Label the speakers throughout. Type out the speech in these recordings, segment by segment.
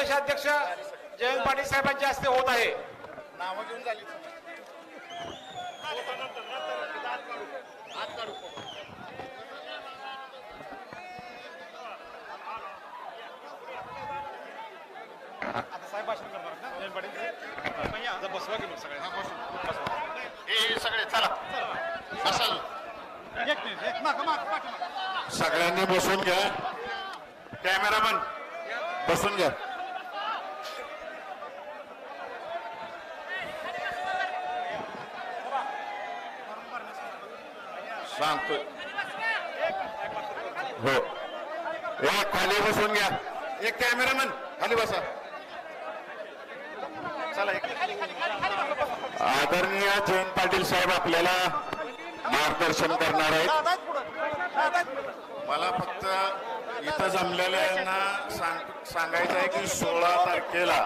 Speaker 1: प्रदेशाध्यक्ष जयंत पाटील साहेबांच्या हस्ते होत आहे.
Speaker 2: नाव घेऊन झाली
Speaker 1: आता साहेब भाषण करणार ना जयंत पाटील आता बसवा की मग सगळ्यांना
Speaker 2: हे सगळे चला बसाल
Speaker 1: एक मिनिट माग माग
Speaker 2: सगळ्यांनी बसून घ्या. कॅमेरामन बसून घ्या. सांगतोय हो खाली बसून घ्या. एक कॅमेरामन खाली बसा. चला आदरणीय जयंत पाटील साहेब आपल्याला मार्गदर्शन करणार आहेत. मला फक्त इथं जमलेल्यांना सांगायचं आहे की 16 तारखेला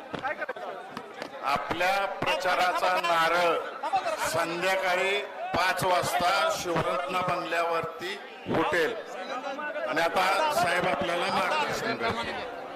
Speaker 2: आपल्या प्रचाराचा नारळ संध्याकाळी 5 वाजता शिवरत्न बंगल्यावरती फुटेल. आणि आता साहेब आपल्याला मार्गदर्शन करतील.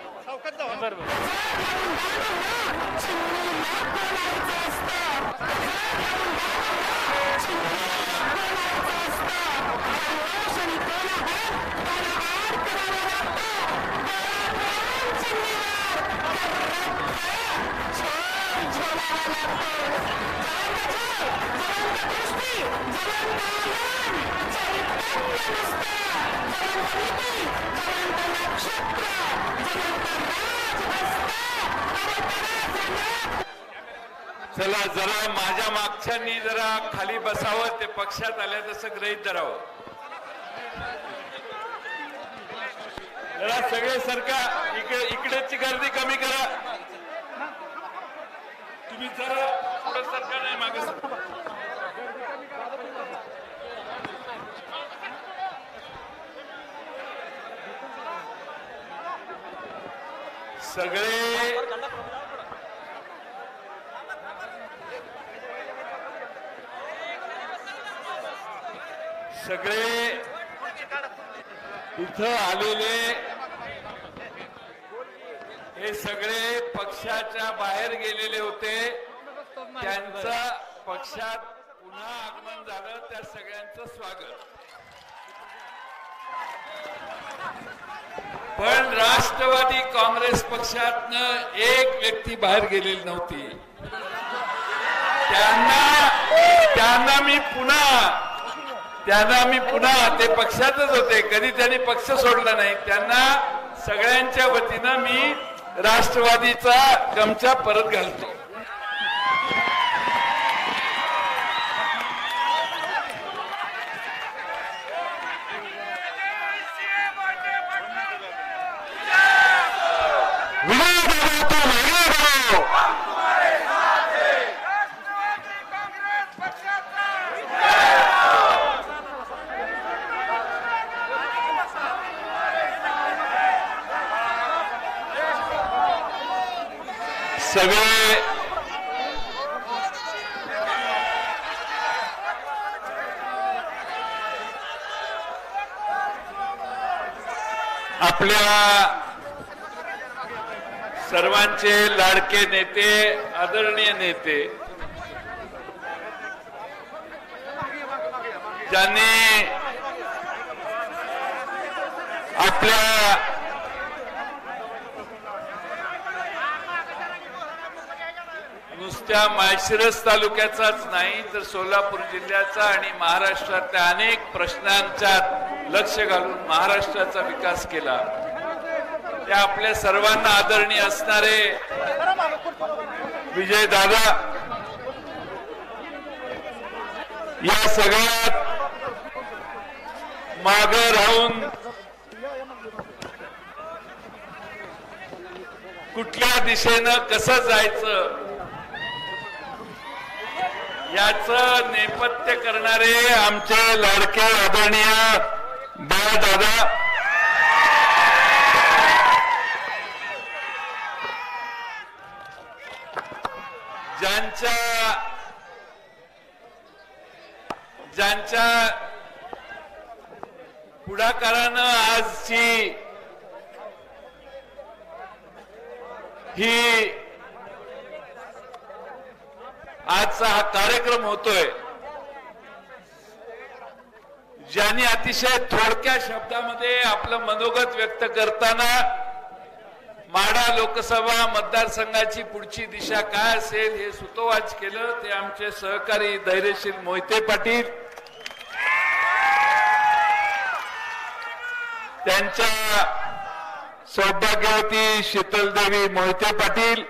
Speaker 3: चला जरा माझ्या मागच्यांनी जरा खाली बसावं. ते पक्षात आल्या तसं गृहीत धरावं. जरा सगळे सरका इकडेची गर्दी कमी करा. तुम्ही जरा पुढे सरका नाही मागे सगळे इथं आलेले हे सगळे पक्षाच्या बाहेर गेलेले होते. त्यांचा पक्षात पुन्हा आगमन झालं. त्या सगळ्यांचं स्वागत. पण राष्ट्रवादी काँग्रेस पक्षातनं एक व्यक्ती बाहेर गेलेली नव्हती. त्यांना मी पुन्हा ते पक्षातच होते. कधी त्यांनी पक्ष सोडला नाही. त्यांना सगळ्यांच्या वतीनं मी राष्ट्रवादीचा गमछा परत घालतो. सगळे आपल्या सर्वांचे लाडके नेते, आदरणीय नेते, ज्यांनी आपल्या नुसत्या माळशिरस तालुक्याचाच नाही तर सोलापूर जिल्ह्याचा आणि महाराष्ट्रातल्या अनेक प्रश्नांच्यात लक्ष घालून महाराष्ट्राचा विकास केला. त्या आपल्या सर्वांना आदरणीय असणारे विजय दादा या सगळ्यात मागे राहून कुठल्या दिशेनं कसं जायचं याचं नेपथ्य करणारे आमचे लाडके आदरणीय दादा ज्यांच्या पुढाकारानं आजची ही आजचा हा कार्यक्रम होतोय, ज्यांनी अतिशय थोडक्या शब्दामध्ये आपलं मनोगत व्यक्त करताना माढा लोकसभा मतदारसंघाची पुढची दिशा काय असेल हे सुतोवाच केलं, ते आमचे सहकारी धैर्यशील मोहिते पाटील, त्यांच्या सौभाग्यवती शीतलदेवी मोहिते पाटील,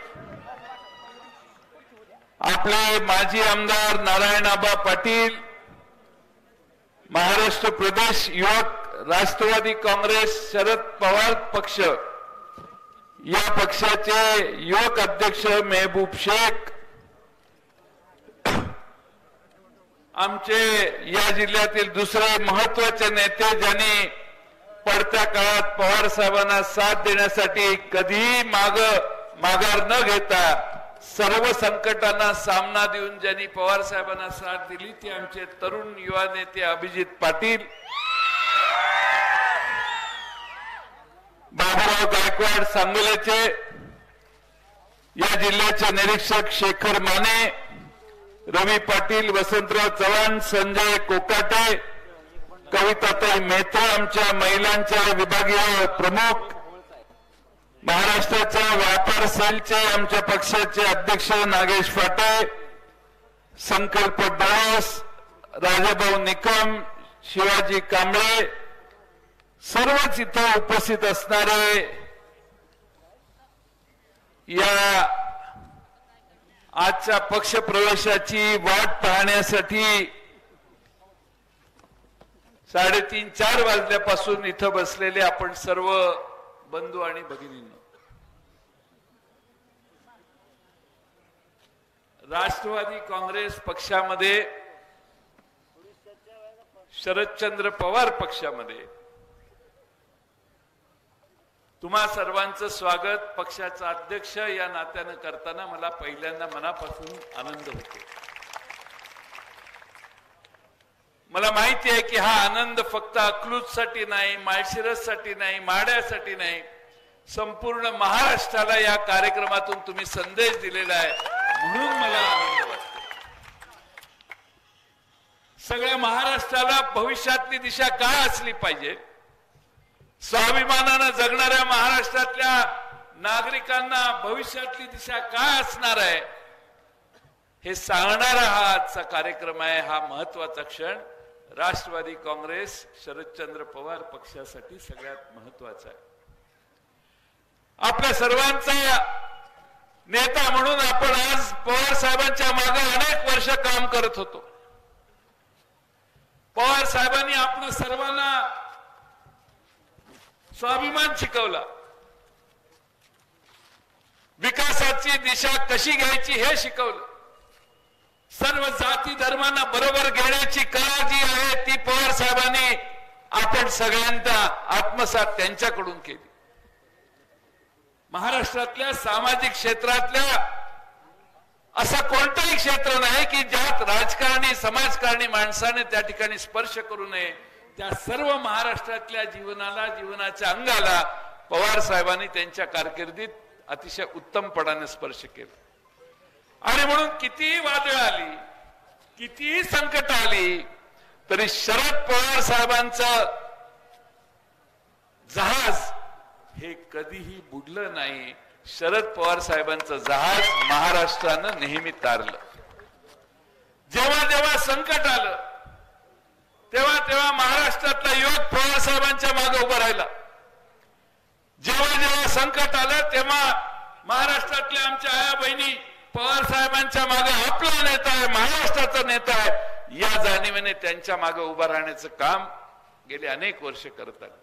Speaker 3: आपले माजी आमदार नारायणआबा पाटील, महाराष्ट्र प्रदेश युवक राष्ट्रवादी काँग्रेस शरद पवार पक्ष या पक्षाचे युवक अध्यक्ष मेहबूब शेख, आमचे या जिल्ह्यातील दुसरे महत्वाचे नेते ज्यांनी पडत्या काळात पवार साहेबांना साथ देण्यासाठी कधीही माघार न घेता सर्व संकटांना सामना देऊन ज्यांनी पवार साहेबांना साथ दिली ती आमचे तरुण युवा नेते अभिजित पाटील, बाबूराव गायकवाड सांगोल्याचे, या जिल्ह्याचे निरीक्षक शेखर माने, रवी पाटील, वसंतराव चव्हाण, संजय कोकाटे, कविताताई मेहता, आमच्या महिलांच्या विभागीय प्रमुख, महाराष्ट्राच्या व्यापार सेलचे आमच्या पक्षाचे अध्यक्ष नागेश फाटे, संकल्प दास, राजाभाऊ निकम, शिवाजी कांबळे, सर्वच इथं उपस्थित असणारे या आजच्या पक्ष प्रवेशाची वाट पाहण्यासाठी 3:30-4 वाजल्यापासून इथं बसलेले आपण सर्व बंधू आणि भगिनींनो, राष्ट्रवादी काँग्रेस पक्षामध्ये, शरदचंद्र पवार पक्षामध्ये तुम्हा सर्वांचं स्वागत पक्षाचा अध्यक्ष या नात्यानं करताना मला पहिल्यांदा मनापासून आनंद होतो. मला माहिती आहे की हा आनंद फक्त अकलूजसाठी नाही, माळशिरससाठी नाही, माढ्यासाठी नाही, संपूर्ण महाराष्ट्राला या कार्यक्रमातून तुम्ही संदेश दिलेला आहे म्हणून मला आनंद वाटतो. सगळ्या महाराष्ट्राला भविष्यातली दिशा काय असली पाहिजे, स्वाभिमानानं जगणाऱ्या महाराष्ट्रातल्या नागरिकांना भविष्यातली दिशा काय असणार आहे हे सांगणारा हा आजचा कार्यक्रम आहे. हा महत्वाचा क्षण राष्ट्रवादी काँग्रेस शरदचंद्र पवार पक्षासाठी सगळ्यात महत्वाचा आहे. आपल्या सर्वांचा नेता म्हणून आपण आज पवार साहेबांच्या मागे अनेक वर्ष काम करत होतो. पवार साहेबांनी आपण सर्वांना स्वाभिमान शिकवला, विकासाची दिशा कशी घ्यायची हे शिकवलं, सर्व जाती धर्मांना बरोबर घेण्याची कला जी आहे ती पवार साहेबांनी आपण सगळ्यांना आत्मसात त्यांच्याकडून केली. महाराष्ट्रातल्या सामाजिक क्षेत्रातल्या असं कोणतंही क्षेत्र नाही की ज्यात राजकारणी समाजकारणी माणसाने त्या ठिकाणी स्पर्श करू नये. त्या सर्व महाराष्ट्रातल्या जीवनाच्या अंगाला पवार साहेबांनी त्यांच्या कारकिर्दीत अतिशय उत्तमपणाने स्पर्श केला. आणि म्हणून कितीही वादळ आली, कितीही संकट आली तरी शरद पवार साहेबांचं जहाज हे कधीही बुडलं नाही. शरद पवार साहेबांचं जहाज महाराष्ट्रानं नेहमी तारलं. जेव्हा जेव्हा संकट आलं तेव्हा तेव्हा महाराष्ट्रातला युवक पवार साहेबांच्या मागे उभा राहिला. जेव्हा जेव्हा संकट आलं तेव्हा महाराष्ट्रातल्या आमच्या आया बहिणी पवार साहेबांच्या मागे आपला नेता आहे, महाराष्ट्राचा नेता आहे, या जाणीवेने त्यांच्या मागे उभा राहण्याचं काम गेले अनेक वर्ष करत आले.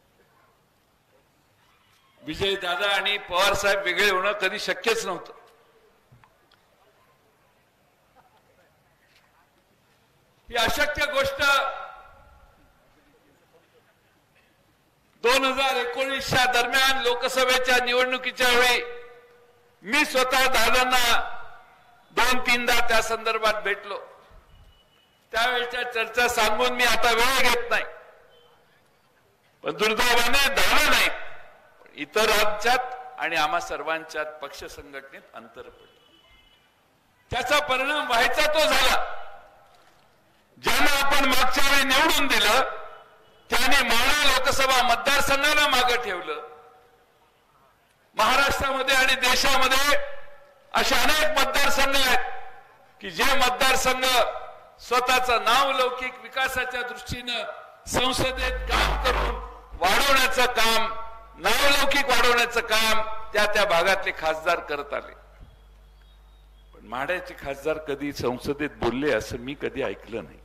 Speaker 3: विजय दादा आणि पवार साहेब वेगळे होणं कधी शक्यच नव्हतं. ही अशक्य गोष्ट 2019च्या दरम्यान लोकसभेच्या निवडणुकीच्या वेळी मी स्वतः दादांना 2-3दा त्या संदर्भात भेटलो. त्यावेळच्या चर्चा सांगून मी आता वेळ घेत नाही, पण दुर्दैवाने दादा नाही, इतर राज्यात आणि आम्हा सर्वांच्यात पक्ष संघटनेत अंतर पडलं. त्याचा परिणाम व्हायचा तो झाला. ज्यांना आपण मागच्या वेळी निवडून दिलं त्याने माढा लोकसभा मतदारसंघाला मागे ठेवलं. महाराष्ट्रामध्ये आणि देशामध्ये असे अनेक मतदारसंघ आहेत की जे मतदारसंघ स्वतःचं नाव लौकिक विकासाच्या दृष्टीनं संसदेत काम करून वाढवण्याचं काम, नावलौकिक वाढवण्याचं काम त्या भागातले खासदार करत आले. पण माढ्याचे खासदार कधी संसदेत बोलले असं मी कधी ऐकलं नाही.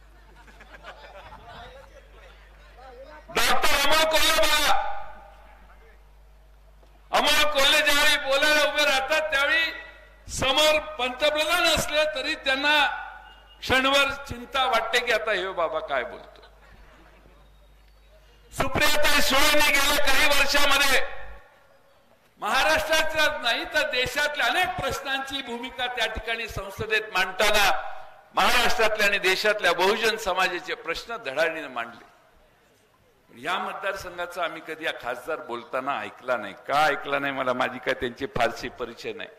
Speaker 3: डॉक्टर अमोल कोल्हे बघा, अमोल कोल्हे ज्यावेळी बोलायला उभे राहतात त्यावेळी समोर पंतप्रधान असले तरी त्यांना क्षणभर चिंता वाटते की आता हे बाबा काय बोलतो. सुप्रियाताई सुळेंनी गेल्या काही वर्षामध्ये महाराष्ट्राच्या नाही तर देशातल्या अनेक प्रश्नांची भूमिका त्या ठिकाणी संसदेत मांडताना महाराष्ट्रातल्या आणि देशातल्या बहुजन समाजाचे प्रश्न धडाडीने मांडले. या मतदारसंघाचा आम्ही कधी या खासदार बोलताना ऐकला नाही. का ऐकला नाही मला माझी काय त्यांची फारशी परिचय नाही.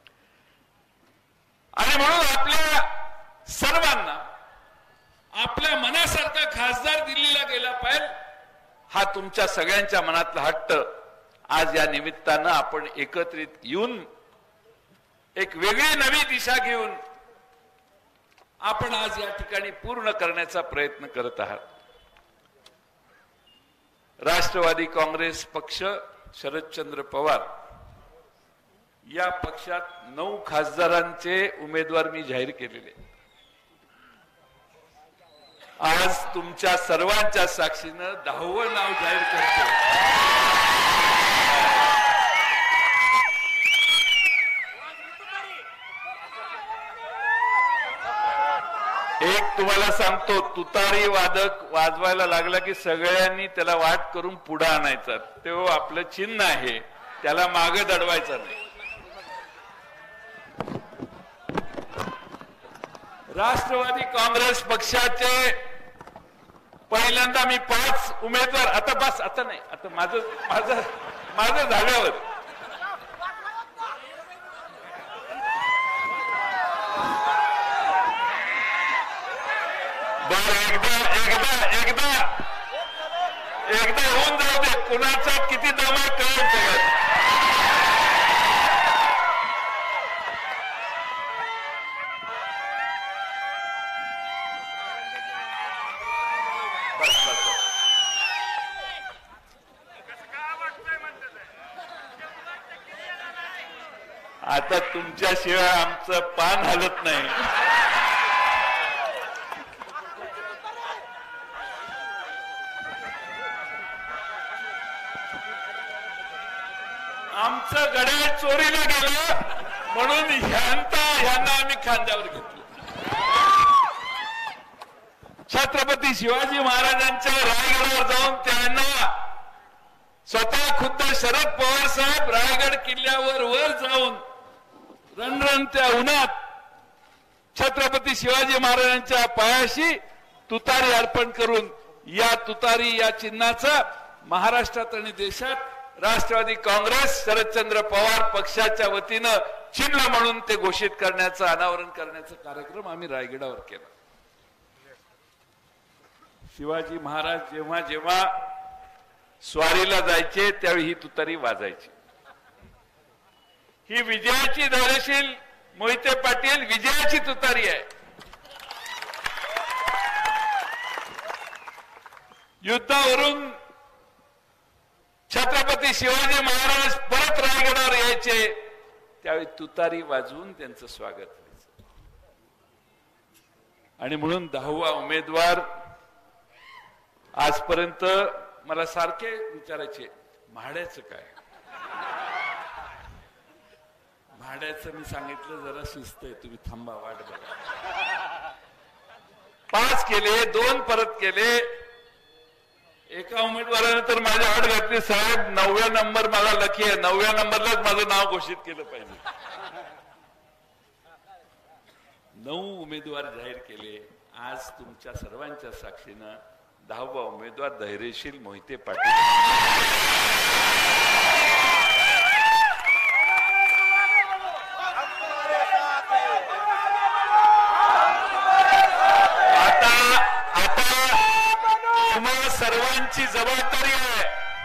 Speaker 3: आणि म्हणून आपल्या सर्वांना आपल्या मनासारखा खासदार दिल्लीला गेला पाहिजे हा तुमच्या सगळ्यांच्या मनातला हट्ट आज या निमित्तानं आपण एकत्रित येऊन एक वेगळी नवी दिशा घेऊन आपण आज या ठिकाणी पूर्ण करण्याचा प्रयत्न करत आहात. राष्ट्रवादी काँग्रेस पक्ष, शरदचंद्र पवार या पक्षात 9 खासदारांचे उमेदवार मी जाहीर केलेले. आज तुमच्या सर्वांच्या साक्षीनं 10वं नाव जाहीर करतो. एक तुम्हाला सांगतो, तुतारी वादक वाजवायला लागला की सगळ्यांनी त्याला वाट करून पुढे आणायचा. तो आपलं चिन्ह आहे, त्याला मागे दडवायचं नाही. राष्ट्रवादी काँग्रेस पक्षाचे पहिल्यांदा मी 5 उमेदवार, आता बस, आता नाही, आता माझं झाल्यावर एकदा होऊन जाऊ दे. कुणाचा किती दमा कळत सगळं. आता तुमच्याशिवाय आमचं पान हलत नाही. आमचं घड्याळ चोरीला गेलं म्हणून ह्यांना आम्ही खांद्यावर घेतलं. छत्रपती शिवाजी महाराजांच्या रायगडावर जाऊन त्यांना स्वतः खुद्द शरद पवार साहेब रायगड किल्ल्यावर वर जाऊन रणरणत्या उन्हात छत्रपती शिवाजी महाराजांच्या पायाशी तुतारी अर्पण करून या तुतारी या चिन्हाचा महाराष्ट्रात आणि देशात राष्ट्रवादी काँग्रेस शरदचंद्र पवार पक्षाच्या वतीनं चिन्ह म्हणून ते घोषित करण्याचं, अनावरण करण्याचा कार्यक्रम आम्ही रायगडावर केला. शिवाजी महाराज जेव्हा जेव्हा स्वारीला जायचे त्यावेळी ही तुतारी वाजायची. ही विजयाची धैर्यशील मोहिते पाटील विजयाची तुतारी आहे. युद्धावरून छत्रपती शिवाजी महाराज परत रायगडावर यायचे त्यावेळी तुतारी वाजवून त्यांचं स्वागत व्हायचं. आणि म्हणून 10वा उमेदवार आजपर्यंत मला सारखे विचारायचे, म्हाड्याचं काय? म्हाड्याचं मी सांगितलं जरा शिस्त आहे, तुम्ही थांबा, वाट बघा. 5 केले, 2 परत केले. एका उमेदवाराने तर माझ्या आड घातली, साहेब 9व्या नंबर मला लकी आहे, 9व्या नंबरलाच माझं नाव घोषित केलं पाहिजे. 9 उमेदवार जाहीर केले. आज तुमच्या सर्वांच्या साक्षीनं 10वा उमेदवार धैर्यशील मोहिते पाटील. सर्वांची जबाबदारी आहे,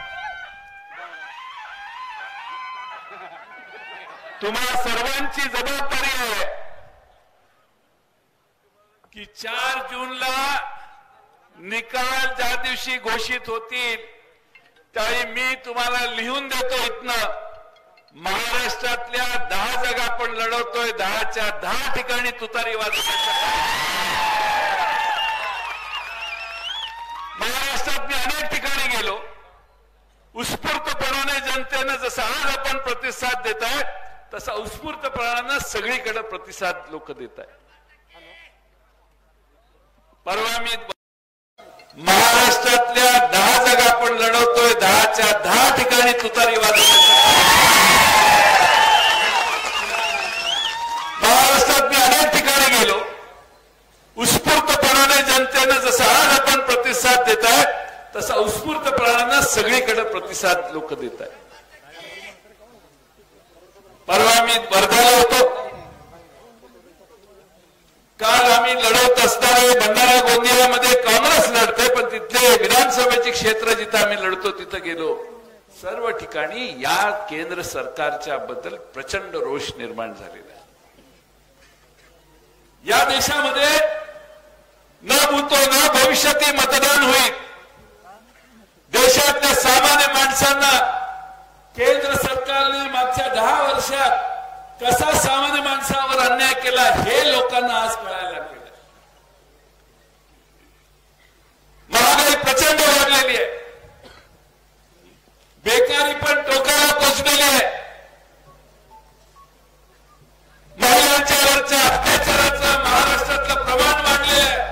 Speaker 3: तुम्हा सर्वांची जबाबदारी आहे की 4 जूनला निकाल ज्या दिवशी घोषित होतील त्यावेळी मी तुम्हाला लिहून देतो इथनं, महाराष्ट्रातल्या 10 जागा आपण लढवतोय, 10च्या 10 ठिकाणी तुतारी वाजवण्याचं. महाराष्ट्रात मी अनेक ठिकाणी गेलो, उत्स्फूर्तपणाने जनतेनं जसं आज आपण प्रतिसाद देत आहे तसा उत्स्फूर्तपणानं सगळीकडे प्रतिसाद लोक देत आहेत. परवा मी महाराष्ट्रातल्या 10 जागा आपण लढवतोय, 10च्या 10 ठिकाणी तुतारी वाजवण्याचं. महाराष्ट्रात मी अनेक ठिकाणी गेलो, उत्स्फूर्तपणाने जनतेनं जसं आज आपण प्रतिसाद देत आहे तसा उत्स्फूर्तपणानं सगळीकडे प्रतिसाद लोक देत आहेत. परवा मी वर्ध्याला होतो, काल आम्ही लढवत असताना भंडारा गोंदियामध्ये काँग्रेस लढते, पण तिथले विधानसभेचे क्षेत्र जिथं आम्ही लढतो तिथं गेलो, सर्व ठिकाणी या केंद्र सरकारच्या बद्दल प्रचंड रोष निर्माण झालेला आहे. या देशामध्ये न भूतो न भविष्यातही मतदान होईल. देशातल्या सामान्य माणसांना केंद्र सरकारने मागच्या 10 वर्षात कसा सामान्य माणसावर अन्याय केला हे लोकांना आज कळायला लागले. महागाई प्रचंड वाढलेली आहे, बेकारी पण टोकाला पोचलेली आहे, महिलांच्यावरच्या अत्याचाराचं महाराष्ट्रातलं प्रमाण वाढलेलं आहे.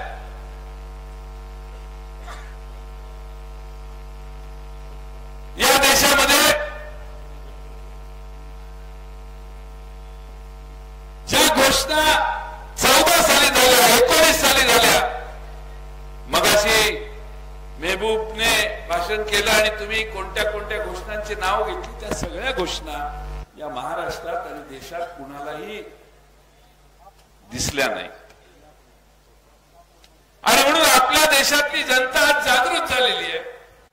Speaker 3: या देशामध्ये ज्या घोषणा 14 साली झाल्या, 19 साली झाल्या, मगाशी मेहबूबने भाषण केलं आणि तुम्ही कोणत्या कोणत्या घोषणांचे नाव घेतली, त्या सगळ्या घोषणा या महाराष्ट्रात आणि देशात कुणालाही दिसल्या नाही. आणि म्हणून आपल्या देशातली जनता आज जागृत झालेली आहे.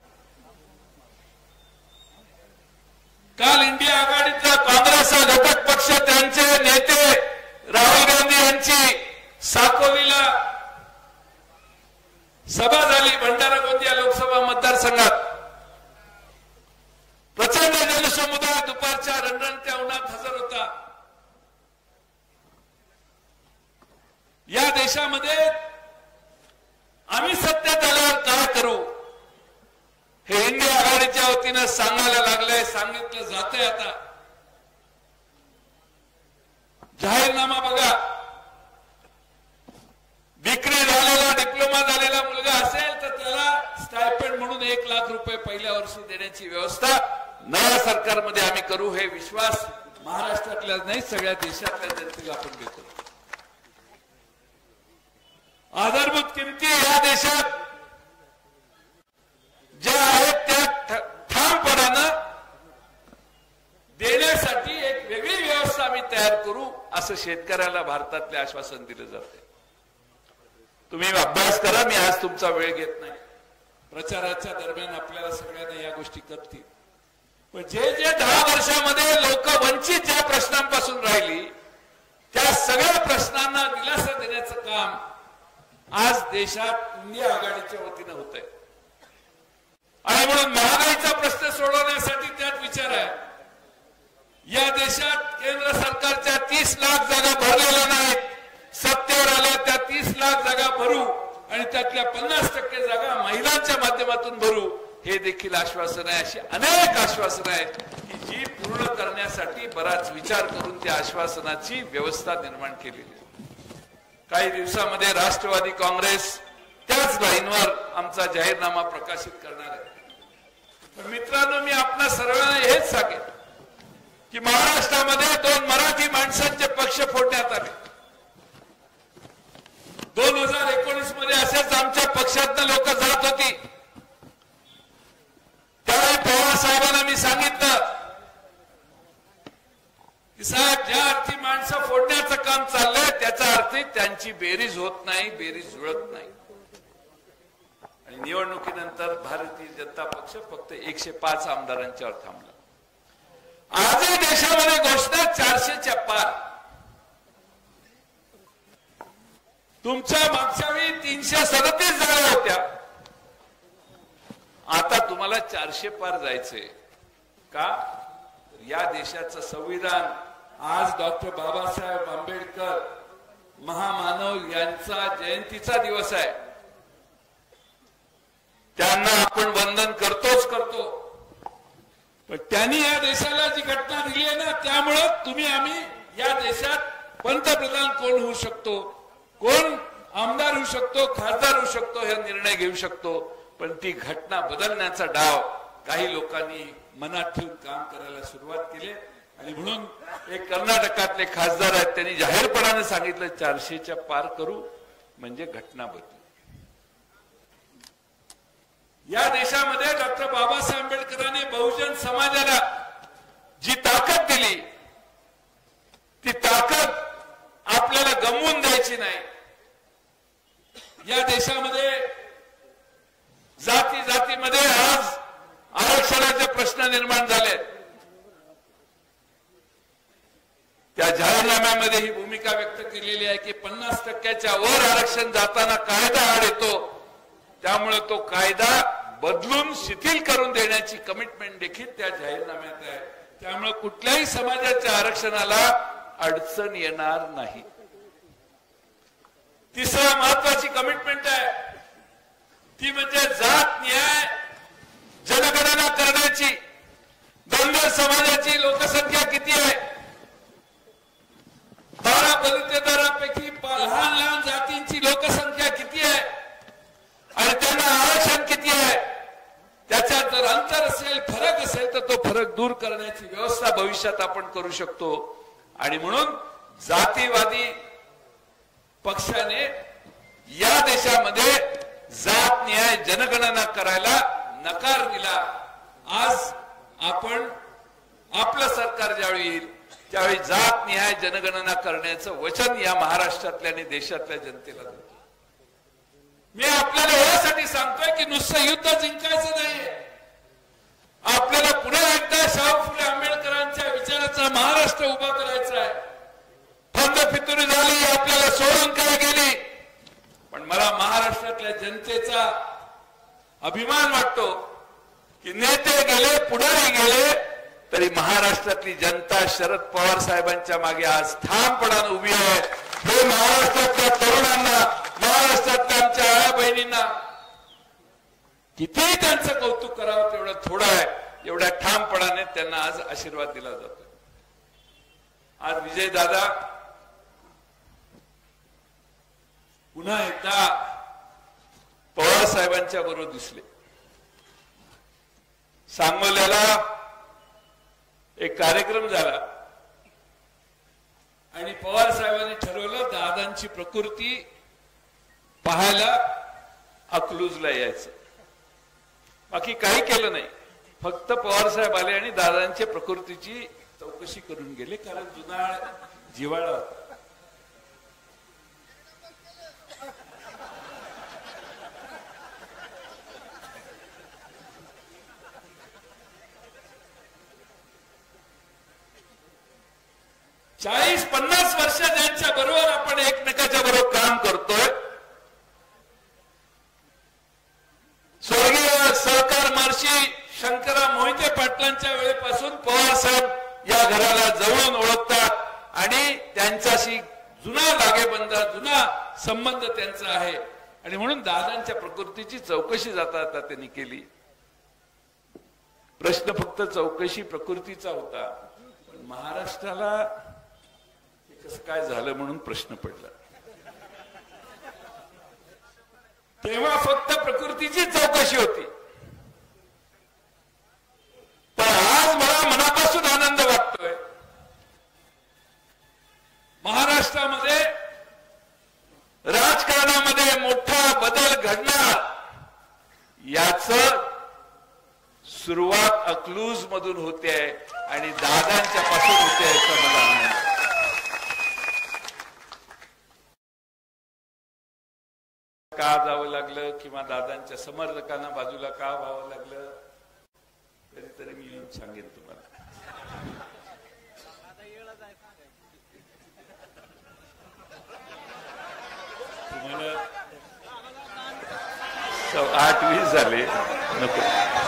Speaker 3: काल इंडिया आघाडीचा काँग्रेस हा घटक पक्ष, त्यांचे नेते राहुल गांधी यांची साकोलीला सभा झाली. भंडारा गोंदिया लोकसभा मतदारसंघात प्रचंड जनसमुदाय दुपारच्या रणरणत्या उन्हात हजर होता. या देशामध्ये आम्ही सत्तेत आल्यावर काय करू हे इंडिया आघाडीच्या वतीनं सांगायला लागलंय, सांगितलं जातंय. आता जाहीरनामा बघा, विक्री झालेला डिप्लोमा झालेला मुलगा असेल तर त्याला स्टायपेंड म्हणून 1 लाख रुपये पहिल्या वर्षी देण्याची व्यवस्था नव्या सरकारमध्ये आम्ही करू. हे विश्वास महाराष्ट्रातल्या नाही सगळ्या देशातल्या जनतेला आपण देतो. आधारभूत किमती या देशात ज्या आहेत त्या ठामपणानं देण्यासाठी एक वेगळी व्यवस्था आम्ही तयार करू असं शेतकऱ्याला भारतातले आश्वासन दिलं जाते. तुम्ही अभ्यास करा, मी आज तुमचा वेळ घेत नाही. प्रचाराच्या दरम्यान आपल्याला सगळ्यांना या गोष्टी कळतील. पण जे 10 वर्षामध्ये लोक वंचित ज्या प्रश्नांपासून राहिली त्या सगळ्या प्रश्नांना दिलासा देण्याचं काम आज देशात इंडिया आघाडीच्या वतीनं होत आहे. आणि म्हणून महागाईचा प्रश्न सोडवण्यासाठी त्यात विचार आहे. या देशात केंद्र सरकारच्या 30 लाख जागा भरलेल्या नाहीत, सत्तेवर आल्या त्या 30 लाख जागा भरू आणि त्यातल्या 50% जागा महिलांच्या माध्यमातून भरू हे देखील आश्वासन आहे. अशी अनेक आश्वासनं आहेत की जी पूर्ण करण्यासाठी बराच विचार करून त्या आश्वासनाची व्यवस्था निर्माण केलेली आहे. काही दिवसामध्ये राष्ट्रवादी काँग्रेस त्याच लाईनवर आमचा जाहीरनामा प्रकाशित करणार आहे. मित्रांनो, मी आपल्या सर्वांना हेच सांगेन की महाराष्ट्रामध्ये 2 मराठी माणसांचे पक्ष फोडण्यात आले. 2019 मध्ये असेच आमच्या पक्षातनं लोक जात होती. त्यावेळी पवार साहेबांना मी सांगितलं की साहेब, ज्या अर्थी माणसं फोडण्याचं काम चाललंय त्याचा अर्थ त्यांची बेरीज होत नाही, बेरीज जुळत नाही. आणि निवडणुकीनंतर भारतीय जनता पक्ष फक्त 105 आमदारांच्यावर थांबला। आजही देशामध्ये घोषणा 400च्या पार। तुमच्या मागच्या वेळी 337 झाल्या होत्या, आता तुम्हाला 400 पार जायचंय का? या देशाचं संविधान आज डॉक्टर बाबासाहेब आंबेडकर महामानव यांचा जयंतीचा दिवस आहे। त्यांना आपण वंदन करतोच करतो, पण त्यांनी या देशाला जी घटना दिली आहे ना, त्यामुळे तुम्ही आम्ही या देशात पंतप्रधान कोण होऊ शकतो, कोण आमदार होऊ शकतो, खासदार होऊ शकतो, हे निर्णय घेऊ शकतो, पण ती घटना बदलण्याचा डाव काही लोकांनी मनात ठेवून काम करायला सुरुवात केली। आणि म्हणून एक कर्नाटकातले खासदार आहेत, त्यांनी जाहीरपणाने सांगितलं 400च्या पार करू म्हणजे घटना बदलू। या देशामध्ये डॉक्टर बाबासाहेब आंबेडकरांनी बहुजन समाजाला जी ताकद दिली, ती ताकद आपल्याला गमवून द्यायची नाही। या देशामध्ये जाती जातीमध्ये आज आरक्षणाचे प्रश्न निर्माण झाले। त्या जाहीरनाम्यामध्ये ही भूमिका व्यक्त केलेली आहे की 50% वर आरक्षण जाताना कायदा आड येतो, त्यामुळे तो कायदा बदलून शिथिल करून देण्याची कमिटमेंट देखील त्या जाहीरनाम्यात आहे। त्यामुळे कुठल्याही समाजाच्या आरक्षणाला अडचण येणार नाही। तिसरा महत्वाची कमिटमेंट आहे ती म्हणजे जात न्याय जनगणना करण्याची। धनगर समाजाची लोकसंख्या किती आहे? 12 बलुतेदारांपैकी लहान लहान जातींची लोकसंख्या किती आहे आणि त्यांना आरक्षण किती आहे? त्याच्यात जर अंतर असेल, फरक असेल, तर तो फरक दूर करण्याची व्यवस्था भविष्यात आपण करू शकतो। आणि म्हणून जातीवादी पक्षाने या देशामध्ये जात न्याय जनगणना करायला नकार दिला। आज आपण आपलं सरकार ज्यावेळी येईल त्यावेळी जात न्याय जनगणना करण्याचं वचन या महाराष्ट्रातल्या आणि देशातल्या जनतेला देतो। मी आपल्याला यासाठी सांगतोय की नुसतं युद्ध जिंकायचं नाहीये, आपल्याला पुन्हा एकदा शाहू फुले आंबेडकरांच्या विचाराचा महाराष्ट्र उभा करायचा आहे। फंद फितुरी झाली, आपल्याला सोडून काय गेली, पण मला महाराष्ट्रातल्या जनतेचा अभिमान वाटतो की नेते गेले, पुढारी गेले, तरी महाराष्ट्रातली जनता शरद पवार साहेबांच्या मागे आज ठामपणाने उभी आहे। हे महाराष्ट्रातल्या तरुणांना, महाराष्ट्रातल्या आमच्या आया बहिणींना किती त्यांचं कौतुक करावं तेवढं थोडं आहे। एवढ्या ठामपणाने त्यांना आज आशीर्वाद दिला जातो। आज विजय दादा पुन्हा एकदा पवार साहेबांच्या बरोबर दिसले। सांगोल्याला एक कार्यक्रम झाला आणि पवार साहेबांनी ठरवलं दादांची प्रकृती पाहायला अकलूजला यायचं। बाकी काही केलं नाही, फक्त पवार साहेब आले आणि दादांच्या प्रकृतीची चौकशी करून गेले, कारण जुना जिव्हाळा होता। चाळीस 50 वर्ष ज्यांच्या बरोबर आपण एकमेकाच्या बरोबर काम करतोय, स्वर्गीय सहकार महर्षी शंकरराव मोहिते पाटलांच्या वेळेपासून पवार साहेब या घराला जवळून ओळखतात आणि त्यांच्याशी जुना लागेबंध, जुना संबंध त्यांचा आहे। आणि म्हणून दादांच्या प्रकृतीची चौकशी जाता जाता त्यांनी केली। प्रश्न फक्त चौकशी प्रकृतीचा होता, पण महाराष्ट्राला कसं काय झालं म्हणून प्रश्न पडला। तेव्हा फक्त प्रकृतीची चौकशी होती, पण आज मला मनापासून आनंद वाटतोय। महाराष्ट्रामध्ये राजकारणामध्ये मोठा बदल घडणार याच सुरुवात अकलूज मधून होते आहे आणि दादांच्या पासून होते याचा मला आनंद आहे। का जावं लागलं, किंवा दादांच्या समर्थकांना बाजूला का व्हावं लागलं कधीतरी मी येऊन सांगेन तुम्हाला. तुम्हाला 8:20 झाले. नको,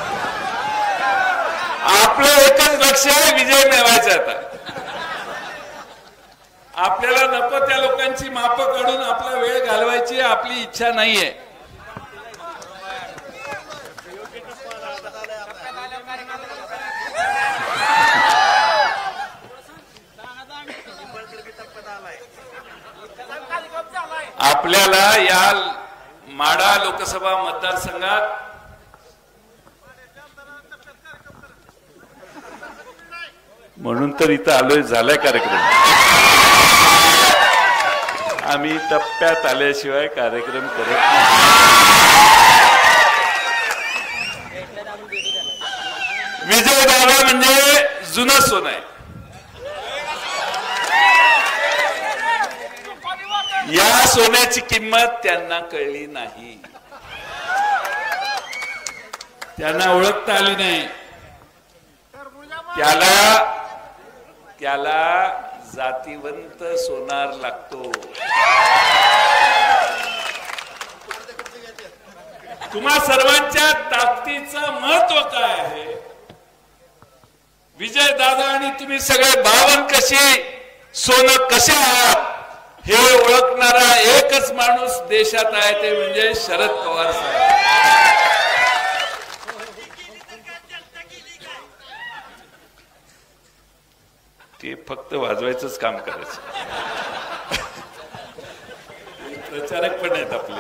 Speaker 3: आपलं एकच लक्ष आहे, विजय मिळवायचा. आता आपल्याला नको त्या लोकांची मापं काढून आपला वेळ घालवायची आपली इच्छा नाहीये. आपल्याला या माढा लोकसभा मतदारसंघात म्हणून तर इथं आलोय, झालाय कार्यक्रम. आम्ही टप्प्यात आल्याशिवाय कार्यक्रम करत नाही. विजय दादा म्हणजे जुनं सोनं आहे. या सोन्याची किंमत त्यांना कळली नाही, त्यांना ओळखता आली नाही. त्याला जातीवंत सोनार लागतो. तुम्हा सर्वांच्या ताकदीचं महत्व काय आहे? विजय दादा आणि तुम्ही सगळे भावन कशी, सोनं कसे आहात हे ओळखणारा एकच माणूस देशात आहे, ते म्हणजे शरद पवार साहेब. ते फक्त वाजवायचंच काम करायचं. प्रचारक पण आहेत आपले.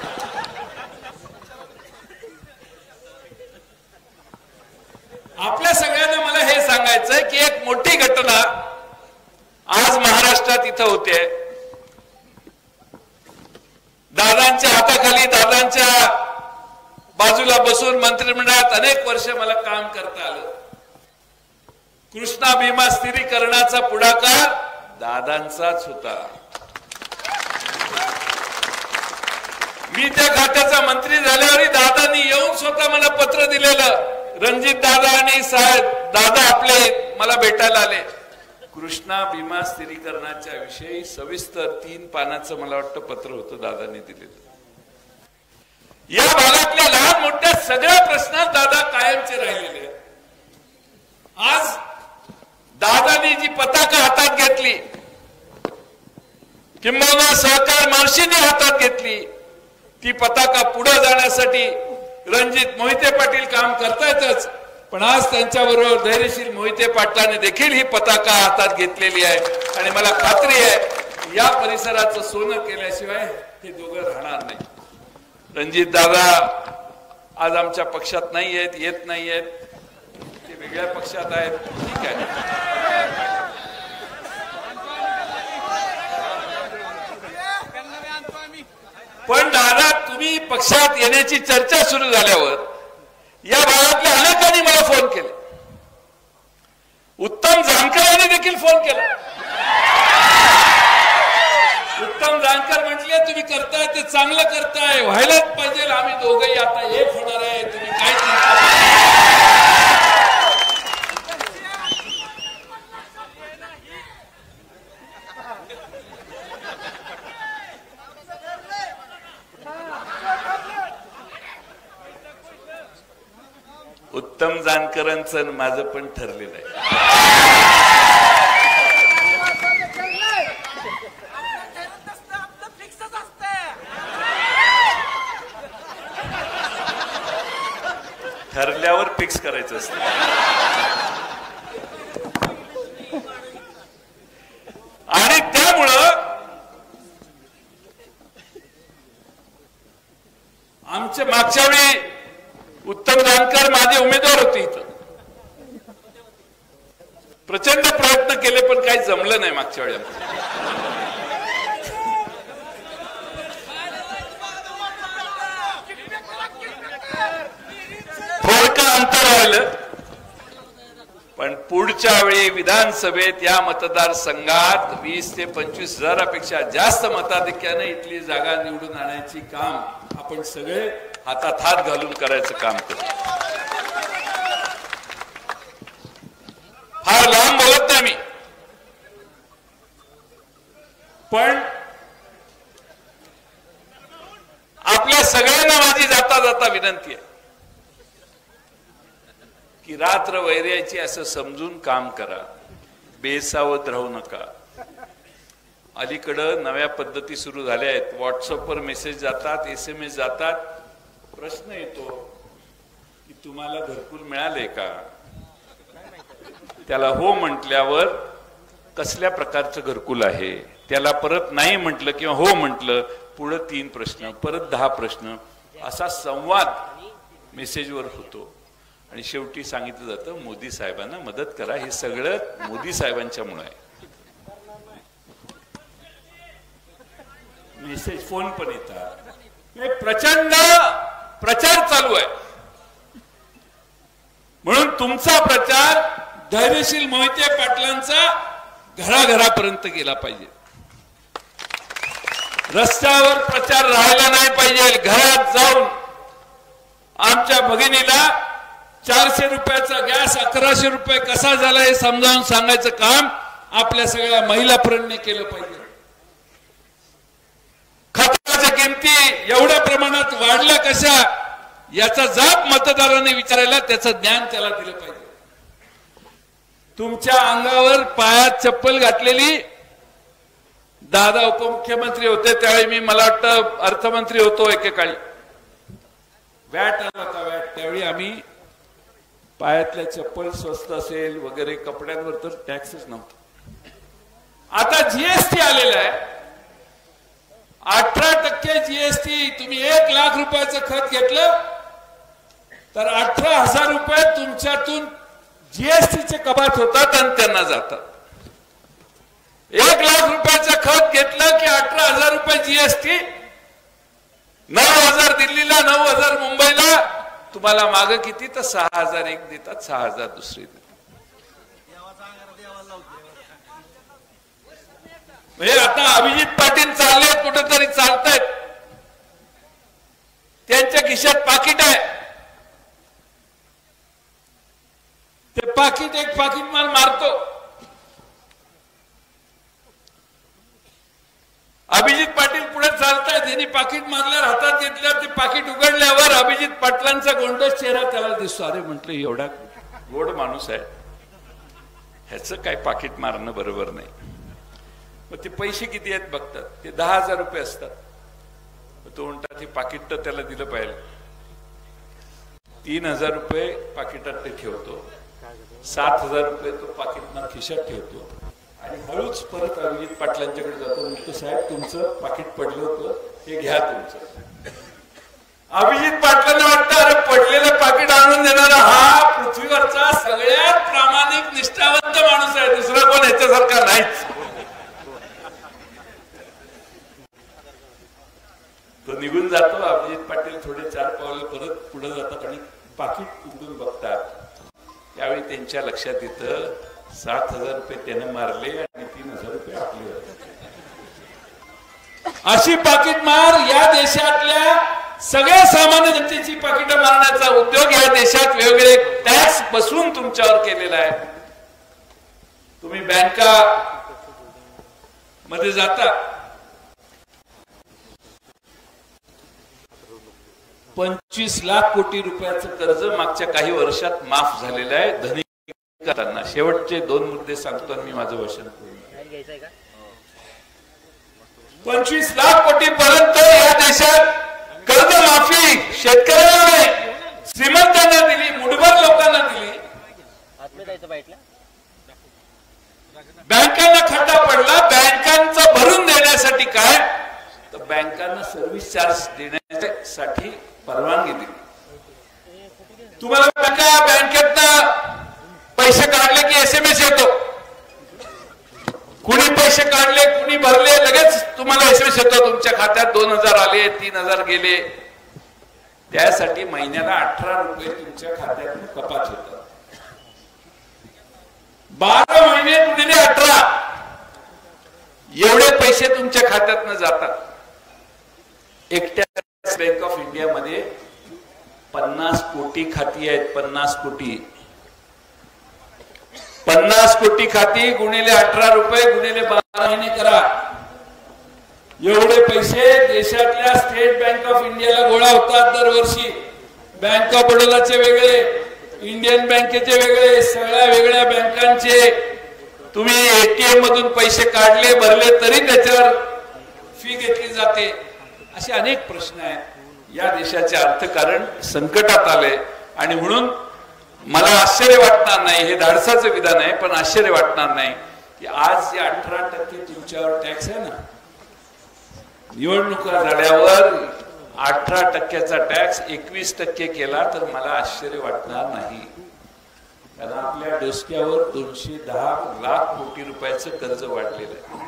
Speaker 3: आपल्या सगळ्यांना मला हे सांगायचंय की एक मोठी घटना आज महाराष्ट्रात इथं होते. दादांच्या हाताखाली, दादांच्या बाजूला बसून मंत्रिमंडळात अनेक वर्ष मला काम करता आलं. कृष्णा भीमा स्थिरीकरणाचा पुढाकार दादांचाच होता. मी त्या खात्याचा मंत्री झाल्यावर दादांनी येऊन स्वतः मला पत्र दिलेलं. रणजित दादा आणि साहेब दादा आपले मला भेटायला आले. कृष्णा भीमा स्थिरीकरणाच्या विषयी सविस्तर 3 पानाचं मला वाटतं पत्र होतं दादांनी दिलेलं. या भागातल्या लहान मोठ्या सगळ्या प्रश्नात दादा कायमचे राहिलेले. आज दादांनी जी पताका हातात घेतली, किंबहुना सहकार मार्शीने हातात घेतली, ती पताका पुढे जाण्यासाठी रणजित मोहिते पाटील काम करतायतच, पण आज त्यांच्याबरोबर धैर्यशील मोहिते पाटलाने देखील ही पताका हातात घेतलेली आहे. आणि मला खात्री आहे या परिसराचं सोनं केल्याशिवाय हे दोघं राहणार नाही. रणजित दादा आज आमच्या पक्षात नाही आहेत, येत नाही आहेत, ते वेगळ्या पक्षात आहेत, ठीक आहे. पण दादा तुम्ही पक्षात येण्याची चर्चा सुरू झाल्यावर या भागातल्या अनेकांनी मला फोन केले. उत्तम जानकर यांनी देखील फोन केला. उत्तम जानकर म्हटले तुम्ही करताय ते चांगलं करताय, व्हायलाच पाहिजे, आम्ही दोघंही आता एक होणार आहे, तुम्ही काय उत्तम जानकरांचं माझं पण ठरलेलं आहे. ठरल्यावर फिक्स करायचं असतं. आणि त्यामुळं आमच्या मागच्या वेळी उत्तम जानकर माझे उमेदवार होते. इथं प्रचंड प्रयत्न केले पण काही जमलं नाही. मागच्या वेळी थोडकं अंतर राहिलं. पण पुढच्या वेळी विधानसभेत या मतदारसंघात 20 ते 25 हजारापेक्षा जास्त मताधिक्याने इथली जागा निवडून आणायची काम आपण सगळे हातात हात घालून करायचं काम करू. फार लांब बोलत नाही मी, पण आपल्या सगळ्यांना माझी जाता जाता विनंती आहे की रात्र वैर्याची असं समजून काम करा, बेसावध राहू नका. अलीकडं नव्या पद्धती सुरू झाल्या आहेत. व्हॉट्सअपवर मेसेज जातात, SMS जातात. प्रश्न येतो की तुम्हाला घरकुल मिळाले का? त्याला हो म्हटल्यावर कसल्या प्रकारचं घरकुल आहे, त्याला परत नाही म्हटलं किंवा हो म्हटलं पुढे 3 प्रश्न, परत 10 प्रश्न, असा संवाद मेसेजवर होतो. आणि शेवटी सांगितलं जातं मोदी साहेबांना मदत करा. हे सगळं मोदी साहेबांच्यामुळे आहे. मेसेज, फोन पण येतात. प्रचंड प्रचार चालू आहे. म्हणून तुमचा प्रचार धैर्यशील मोहिते पाटलांचा घराघरापर्यंत गेला पाहिजे. रस्त्यावर प्रचार राहायला नाही पाहिजे. घरात जाऊन आमच्या भगिनीला 400 रुपयाचा गॅस 1100 रुपये कसा झाला हे समजावून सांगायचं काम आपल्या सगळ्या महिलापर्यंत केलं पाहिजे. खताच्या किमती एवढ्या प्रमाणात वाढल्या कशा याचा जाब मतदारांनी विचारायला त्याचं ज्ञान त्याला दिलं पाहिजे. तुमच्या अंगावर पायात चप्पल घातलेली दादा उपमुख्यमंत्री होते त्यावेळी, मी मला वाटतं अर्थमंत्री होतो एकेकाळी, वॅट आला होता वॅट, त्यावेळी आम्ही पायातल्या चप्पल स्वस्त असेल वगैरे कपड्यांवर तर टॅक्सच नव्हता. आता GST आलेला आहे. 18% GST. तुम्ही 1 लाख रुपयाचं खत घेतलं तर 18,000 रुपये तुमच्यातून GSTचे कपात होतात आणि त्यांना जातात. 1 लाख रुपयाचं खत घेतलं की 18,000 रुपये GST, 9,000 दिल्लीला, 9,000 मुंबईला, तुम्हाला माग किती तर 6,000 एक देतात, 6,000 दुसरे देतात. म्हणजे आता अभिजित पाटील चालले कुठेतरी चालतायत, त्यांच्या खिशात पाकिट आहे. ते पाकिट एक पाकिट माल मारतो. अभिजित पाटील पुढे चालतायत, यांनी पाकिट मारल्यावर हातात घेतल्यावर ते पाकिट उघडल्यावर अभिजित पाटलांचा गोंडस चेहरा त्याला दिसतो. अरे म्हटलं एवढा गोड माणूस आहे, ह्याचं काय पाकिट मारणं बरोबर नाही. मग ते पैसे किती आहेत बघतात, ते 10,000 रुपये असतात. तो म्हणतात हे पाकिट तर त्याला दिलं पाहिजे. 3,000 रुपये पाकिटात ते ठेवतो, 7,000 रुपये तो पाकिटनं खिशात ठेवतो आणि हळूच परत अभिजित पाटलांच्याकडे जातो. म्हणतो साहेब तुमचं पाकिट पडलं होतं, हे घ्या तुमचं. अभिजित पाटलांना वाटतं अरे पडलेलं पाकिट आणून देणारा हा पृथ्वीवरचा सगळ्यात प्रामाणिक निष्ठावंत माणूस आहे, दुसरा कोण ह्याच्यासारखा नाहीच. तो निघून जातो. अभिजित पाटील थोडे 4 पावलं परत पुढे जातात आणि पाकिट उघडून बघतात. त्यावेळी त्यांच्या लक्षात येतं 7,000 रुपये त्यानं मारले आणि 3,000 रुपये आपले होते. अशी पाकिट मार या देशातल्या सगळ्या सामान्य जनतेची पाकिटं मारण्याचा उद्योग या देशात वेगवेगळे टॅक्स बसवून तुमच्यावर केलेला आहे. तुम्ही बँका मध्ये जाता, 25 लाख कोटी रुपयाचं कर्ज मागच्या काही वर्षात माफ झालेलं आहे धनिक. शेवटचे 2 मुद्दे सांगतो आणि मी माझं भाषण पूर्ण. 25 लाख कोटी पर्यंत या देशात कर्ज माफी शेतकऱ्यांना नाही, श्रीमंतांना दिली, मुठभर लोकांना दिली. बँकांना खड्डा पडला. बँकांचा भरून देण्यासाठी काय तर बँकांना सर्व्हिस चार्ज देण्यासाठी परवानगी दिली. तुम्हाला बँकेतनं पैसे काढले की SMS येतो. कुणी पैसे काढले कुणी भरले लगेच तुम्हाला SMS येतो. तुमच्या खात्यात 2,000 आले, 3,000 गेले. त्यासाठी महिन्याला 18 रुपये तुमच्या खात्यातून कपात होतात. 12 महिने गुणिले 18 एवढे पैसे तुमच्या खात्यातनं जातात. एकट्या बँक ऑफ इंडिया मध्ये 50 कोटी खाती आहेत. 50 कोटी 50 कोटी खाती गुणिले 18 रुपये गुणिले 12 महिने करा. एवढे पैसे देशातल्या स्टेट बँक ऑफ इंडियाला गोळा होतात दरवर्षी. बँक ऑफ बडोदाचे वेगळे, इंडियन बँकेचे वेगळे, सगळ्या वेगळ्या बँकांचे. तुम्ही एटीएम मधून पैसे काढले भरले तरी त्याच्यावर फी घेतली जाते. असे अनेक प्रश्न आहेत. या देशाचे अर्थकारण संकटात आले आणि म्हणून मला आश्चर्य वाटणार नाही, हे धाडसाचं विधान आहे, पण आश्चर्य वाटणार नाही की आज जे 18% तुमच्यावर टॅक्स आहे ना, निवडणुका झाल्यावर 18%चा टॅक्स 21% केला तर मला आश्चर्य वाटणार नाही. कारण आपल्या डोसक्यावर 210 लाख कोटी रुपयाचं कर्ज वाढलेलं आहे.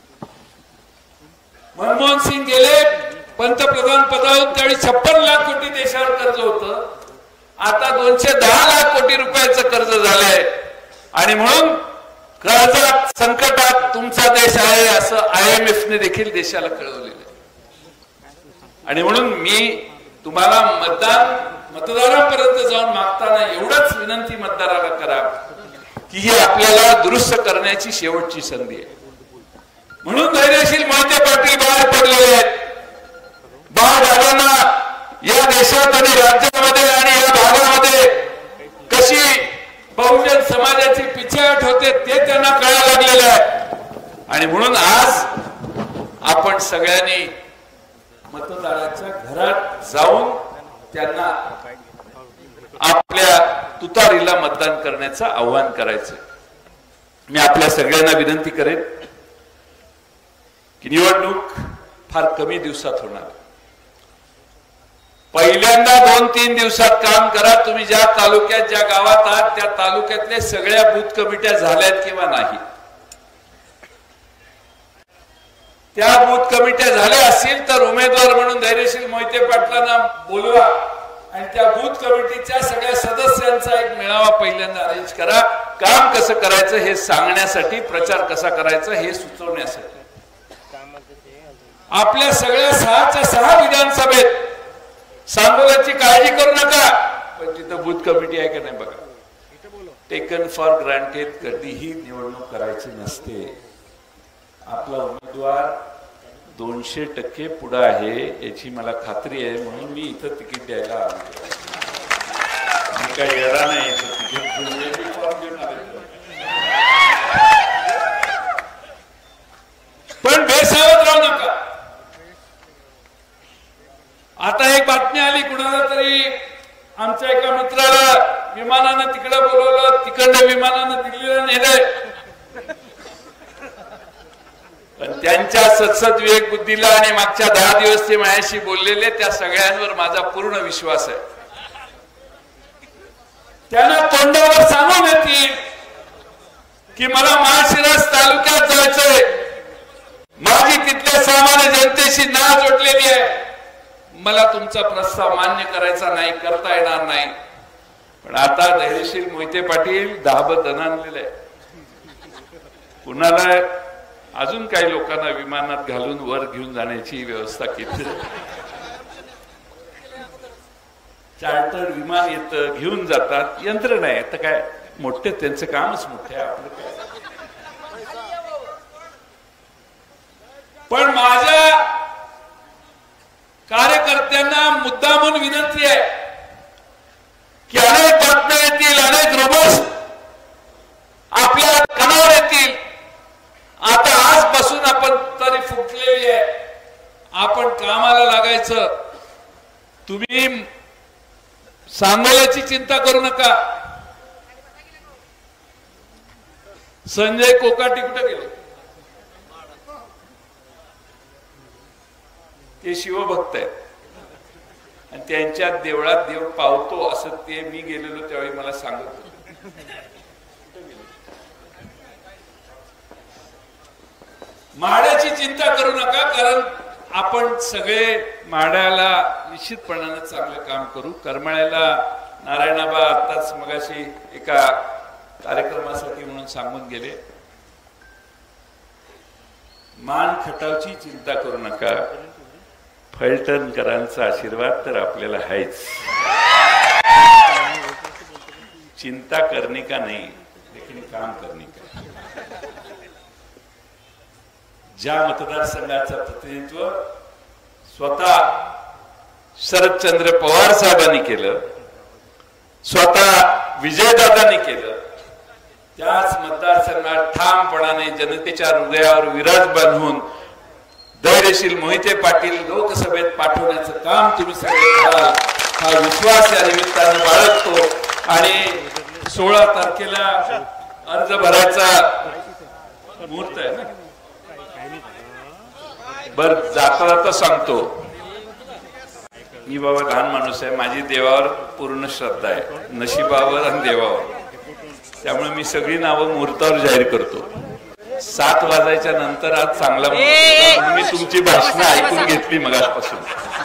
Speaker 3: मनमोहन सिंग गेले पंतप्रधान पदावरून, त्यावेळी 56 लाख कोटी देशावर कर्ज होतं. आता 210 लाख कोटी रुपयाचं कर्ज झालंय. आणि म्हणून कर्जात संकटात तुमचा देश आहे असं IMF ने देखील देशाला कळवलेलं आहे. आणि म्हणून मी तुम्हाला मतदारांपर्यंत जाऊन मागताना एवढंच विनंती मतदाराला करा की ही आपल्याला दुरुस्त करण्याची शेवटची संधी आहे. म्हणून धैर्यशील मोहिते पाटील बाहेर पडलेले आहेत. बाळदादांना या देशात आणि राज्यामध्ये आणि या भागामध्ये कशी बहुजन समाजाची पिछेहाट होते ते त्यांना कळायला लागलेलं आहे. आणि म्हणून आज आपण सगळ्यांनी मतदाराच्या घरात जाऊन त्यांना आपल्या तुतारीला मतदान करण्याचं आव्हान करायचं. मी आपल्या सगळ्यांना विनंती करेन की निवडणूक फार कमी दिवसात होणार. पहिल्यांदा 2-3 दिवसात काम करा. तुम्ही ज्या तालुक्यात ज्या गावात आहात त्या तालुक्यातल्या सगळ्या बूथ कमिट्या झाल्यात किंवा नाही. त्या बूथ कमिट्या झाल्या असतील तर उमेदवार म्हणून धैर्यशील मोहिते पाटलांना बोलवा आणि त्या बूथ कमिटीच्या सगळ्या सदस्यांचा एक मेळावा पहिल्यांदा अरेंज करा. काम कसं करायचं हे सांगण्यासाठी, प्रचार कसा करायचा हे सुचवण्यासाठी. आपल्या सगळ्या 6च्या 6 विधानसभेत सांगोल्याची काळजी करू नका, पण तिथं बूथ कमिटी आहे का नाही बघा. टेकन फॉर ग्रांटेड कधीही निवडणूक करायची नसते. आपला उमेदवार 200% पुढे आहे याची मला खात्री आहे. म्हणून मी इथं तिकीट द्यायला आलो. मी काही येणार नाही. पण बेसावध राहू नका. आता एक बातमी आली, कुणाला तरी आमच्या एका मित्राला विमानानं तिकडे बोलवलं, तिकडनं विमानानं दिल्लीला नेलंय. पण त्यांच्या सत्सद विवेक बुद्धीला आणि मागच्या 10 दिवस ते माझ्याशी बोललेले त्या सगळ्यांवर माझा पूर्ण विश्वास आहे. त्यांना तोंडावर सांगून येतील की मला माळशिरस तालुक्यात जायचंय, माझी तिथल्या सामान्य जनतेशी नाळ जोडलेली आहे, मला तुमचा प्रस्ताव मान्य करायचा नाही, करता येणार नाही. पण आता धैर्यशील मोहिते पाटील दाबत आणलेलं आहे. कुणाला अजून काही लोकांना विमानात घालून वर घेऊन जाण्याची व्यवस्था केली. चार्टर विमान येतं, घेऊन जातात, यंत्रणा आहे. तर काय मोठे त्यांचं कामच मोठे आहे. आपलं काय. पण माझ्या कार्यकर्त्यांना मुद्दामून विनंती आहे की अनेक बातम्या येतील, अनेक रुमर्स आपल्या कानावर येतील. आता आजपासून आपण तरी फुटलेली आहे, आपण कामाला लागायचं. तुम्ही सांगोल्याची चिंता करू नका. संजय कोकाटी कुठे गेले? ते शिवभक्त आहेत आणि त्यांच्या देवळात देव पावतो असं ते मी गेलेलो त्यावेळी मला सांगत होते. माड्याची चिंता करू नका, कारण आपण सगळे माड्याला निश्चितपणानं चांगलं काम करू. करमाळ्याला नारायणाबा आताच मगाशी एका कार्यक्रमासाठी म्हणून सांगून गेले, मान खटावची चिंता करू नका, फलटणकरांचा आशीर्वाद तर आपल्याला आहेच. चिंता करने का नहीं लेकिन काम करने का. ज्या मतदारसंघाचं प्रतिनिधित्व स्वतः शरदचंद्र पवार साहेबांनी केलं, स्वतः विजयदादांनी केलं, त्याच मतदारसंघात ठामपणाने जनतेच्या हृदयावर विराजमान होऊन धैर्यशील मोहिते पाटील लोकसभेत पाठवण्याचं काम तुम्ही सगळे कराल हा विश्वास या निमित्तानं बाळगतो. आणि 16 तारखेला अर्ज भरायचा मुहूर्त आहे ना. बर, जाता जाता सांगतो, मी बाबा लहान माणूस आहे, माझी देवावर पूर्ण श्रद्धा आहे, नशिबावर आणि देवावर. त्यामुळे मी सगळी नावं मुहूर्तावर जाहीर करतो. 7 वाजायच्या नंतर आज चांगला मुहूर्त, मी तुमची भाषणं ऐकून घेतली मगापासून.